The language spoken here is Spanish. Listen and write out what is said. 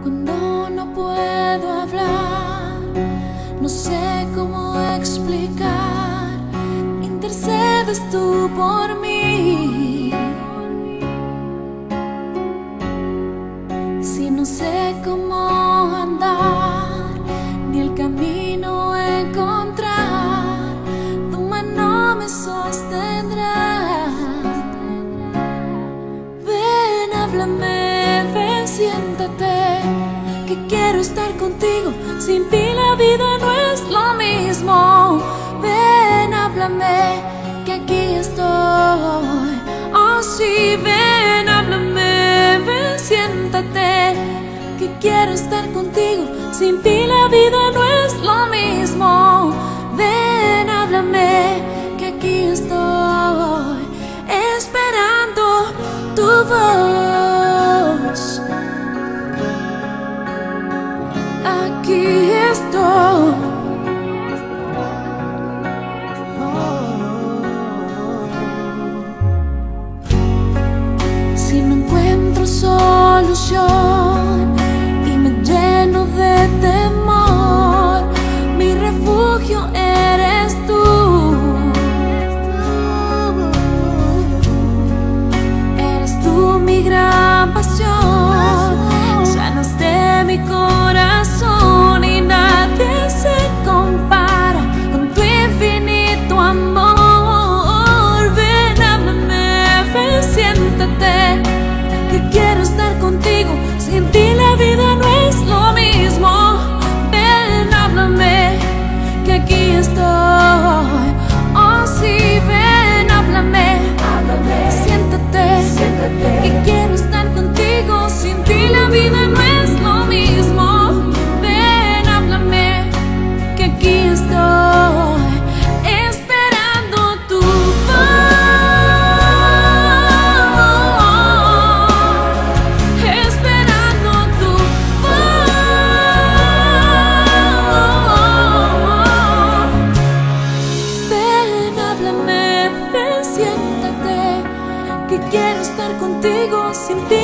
Cuando no puedo hablar, no sé cómo explicar, intercedes tú por mí. Si no sé cómo andar, ni el camino encontrar, tu mano me sostendrá. Ven, háblame, ven, siéntate, que quiero estar contigo. Sin ti la vida no es lo mismo. Ven, háblame, que aquí estoy. Oh sí, ven, háblame, ven, siéntate, que quiero estar contigo. Sin ti la vida no es lo mismo. Ven, háblame, que aquí estoy, esperando tu voz. Aquí estoy. Si no encuentro solución y me lleno de temor, mi refugio eres tú. Eres tú mi gran pasión, sanas de mi corazón y nadie se compara con tu infinito amor. Ven, háblame, ven, siéntate, que quiero estar contigo. Sin ti la vida no es lo mismo. Ven, háblame, que aquí estoy. Oh sí, ven, háblame, siéntate, que quiero estar contigo. Sin ti la vida no es lo mismo. Ven, háblame, que aquí estoy, esperando tu voz, esperando tu voz. Ven, háblame, ven, siéntate, que quiero estar contigo. Sin ti